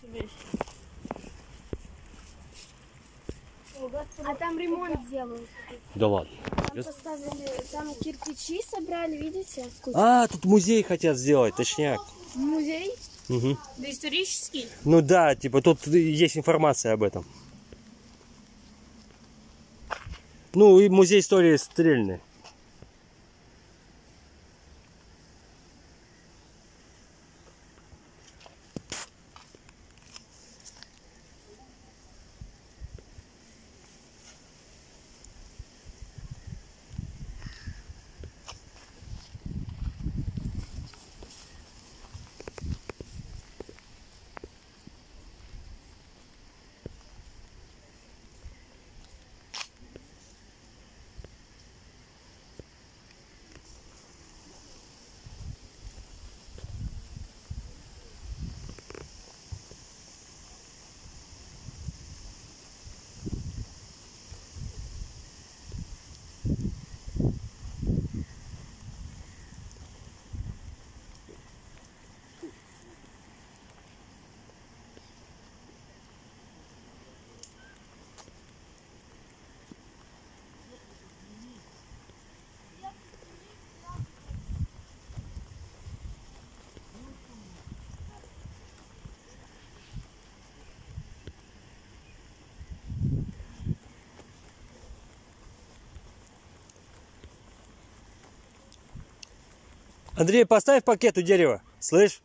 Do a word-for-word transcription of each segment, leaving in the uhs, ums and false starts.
А там ремонт делают. Да ладно. Там поставили, там кирпичи собрали, видите? А, тут музей хотят сделать, точняк. Музей? Угу. Да исторический? Ну да, типа тут есть информация об этом. Ну и музей истории Стрельны. Андрей, поставь пакет у дерева, слышь?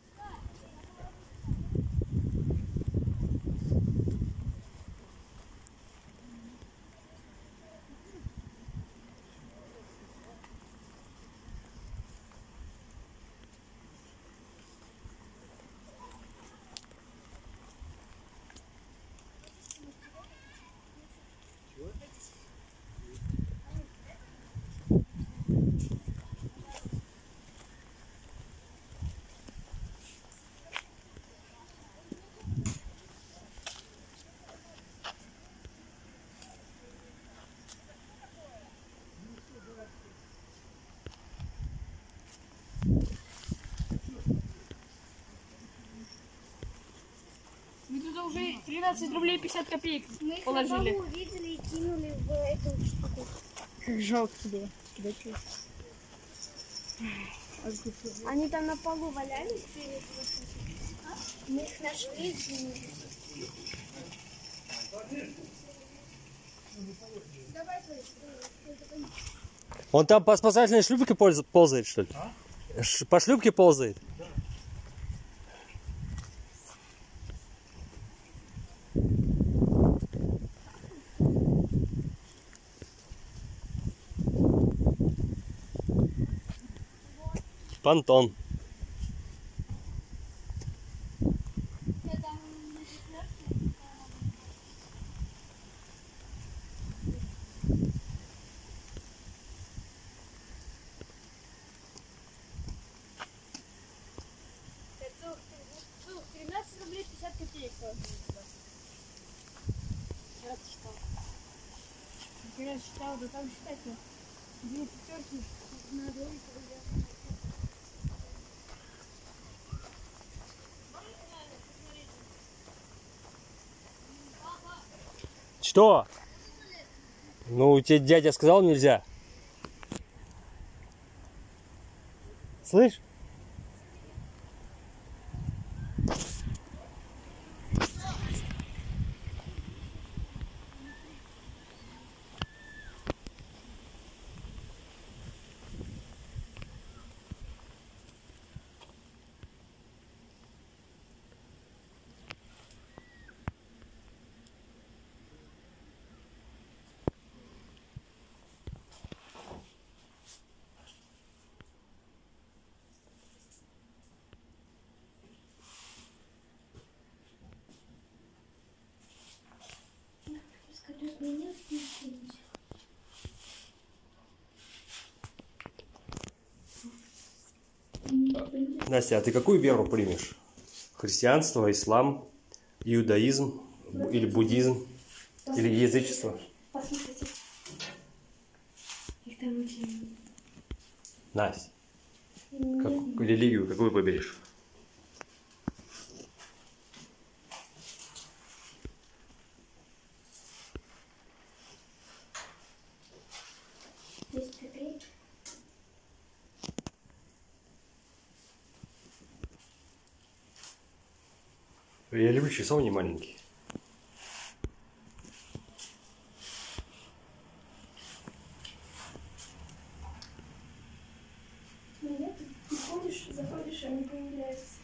Мы туда уже тринадцать рублей пятьдесят копеек Мы их положили. на полу увидели и кинули в эту штуку. Как жалко тебе. Да что? Они там на полу валялись перед а? Мы их нашли и кинули. Он там по спасательной шлюпке ползает, что ли? А? По шлюпке ползает? Да. Понтон. тринадцать рублей пятьдесят копеек. Я считал. Я считал, да там считать-то. Две пятерки на двоих. Что? Ну, тебе дядя сказал нельзя. Слышь? Настя, а ты какую веру примешь? Христианство, ислам, иудаизм или буддизм? Или язычество? Послушайте. Их там очень... Настя, как, религию какую выберешь? Я люблю часовни маленькие. Ну нет, ты ходишь, заходишь, они появляются.